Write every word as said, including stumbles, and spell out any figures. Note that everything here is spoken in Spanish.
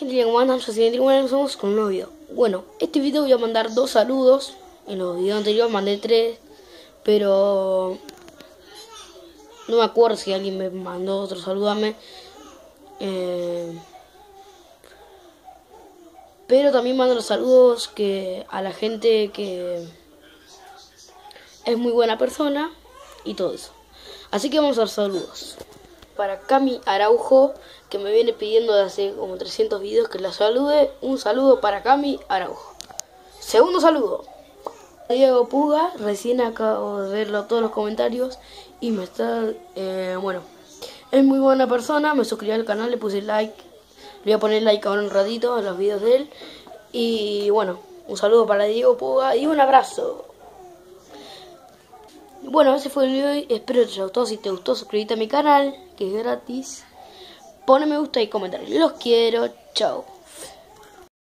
Gente, ¿cómo andan? Yo soy Adrián, bueno, somos con un nuevo video. Bueno, este video voy a mandar dos saludos. En los videos anteriores mandé tres, pero no me acuerdo si alguien me mandó otro saludame. Eh, pero también mando los saludos que a la gente que es muy buena persona y todo eso. Así que vamos a los saludos. Para Cami Araujo, que me viene pidiendo de hace como trescientos videos que la salude. Un saludo para Cami Araujo. Segundo saludo. Diego Puga, recién acabo de verlo todos los comentarios y me está, eh, bueno, es muy buena persona, me suscribí al canal, le puse like, le voy a poner like ahora un ratito a los videos de él. Y bueno, un saludo para Diego Puga y un abrazo. Bueno, ese fue el video de hoy, espero que te haya gustado. Si te gustó, suscríbete a mi canal, que es gratis. Pone me gusta y comentario. Los quiero, chao.